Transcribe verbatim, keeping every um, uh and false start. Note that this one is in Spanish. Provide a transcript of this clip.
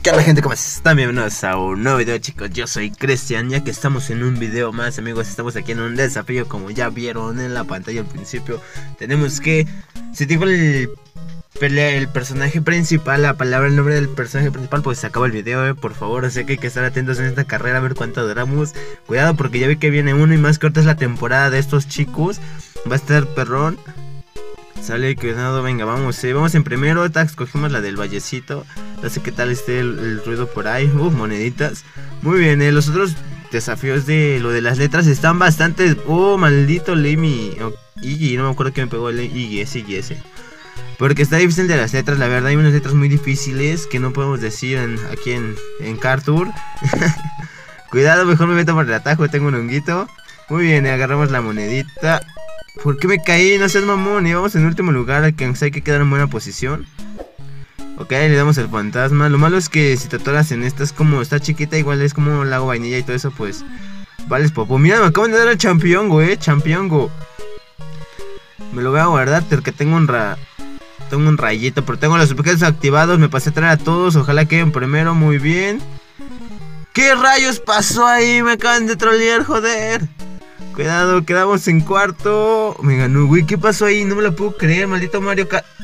¿Qué onda, gente? ¿Cómo están? Bienvenidos a un nuevo video, chicos. Yo soy Cristian, ya que estamos en un video más, amigos. Estamos aquí en un desafío, como ya vieron en la pantalla al principio. Tenemos que, si digo el, el personaje principal, la palabra, el nombre del personaje principal, pues se acaba el video, eh. Por favor, o sea que hay que estar atentos en esta carrera, a ver cuánto duramos. Cuidado, porque ya vi que viene uno y más corta es la temporada de estos chicos. Va a estar perrón. Sale, cuidado, venga, vamos, eh, vamos en primero. Ahorita escogimos la del vallecito. No sé qué tal esté el, el ruido por ahí. Uf, moneditas. Muy bien, eh, los otros desafíos de lo de las letras están bastante. Oh, maldito leí mi oh, Iggy, no me acuerdo que me pegó el Iggy, ese Iggy ese. Porque está difícil de las letras, la verdad. Hay unas letras muy difíciles que no podemos decir en, aquí en, en Cartour. Cuidado, mejor me meto por el atajo, tengo un honguito. Muy bien, eh, agarramos la monedita. ¿Por qué me caí? No seas mamón, íbamos en último lugar, que hay que quedar en buena posición. Ok, le damos el fantasma. Lo malo es que si te atoras en esta es como, está chiquita, igual es como lago vainilla y todo eso, pues vales popo. Mira, me acaban de dar el championgo, eh, championgo. Me lo voy a guardar porque tengo un ra... Tengo un rayito, pero tengo los objetos activados. Me pasé a traer a todos, ojalá queden primero, muy bien. ¿Qué rayos pasó ahí? Me acaban de trolear, joder. Cuidado, quedamos en cuarto. Me ganó, güey, ¿qué pasó ahí? No me lo puedo creer, maldito Mario Kart.